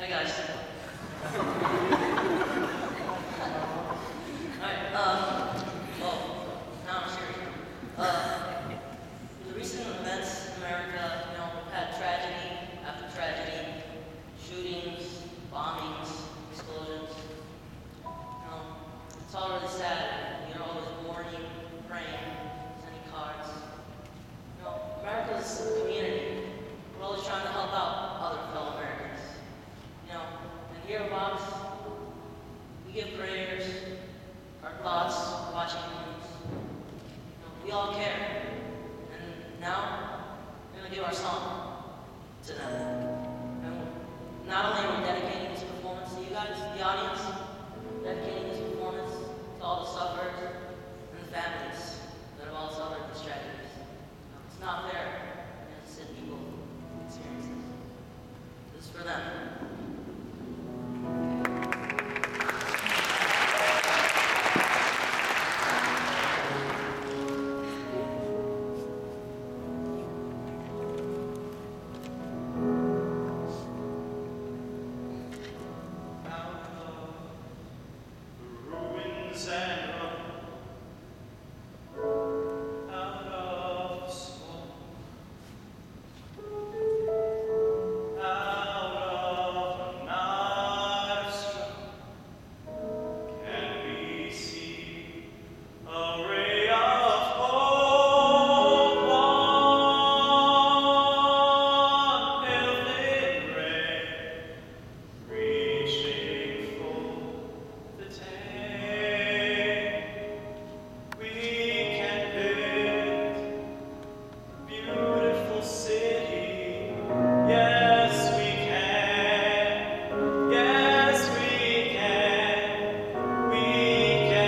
Hi guys. Alright, well, now I'm serious. The recent events in America, we've had tragedy after tragedy, shootings, bombings, explosions. It's all really sad. You're always mourning, praying, sending cards. America's a community. We're always trying to help out other fellow Americans. And here at Vox, we give prayers, our thoughts, watching movies. We all care. And now, we're going to give our song to them. And not only are we dedicating this performance to you guys, the audience, dedicating this performance to all the sufferers and the families that have all suffered these tragedies. It's not fair to sit people experience this. This is for them.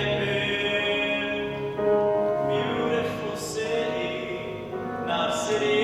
City.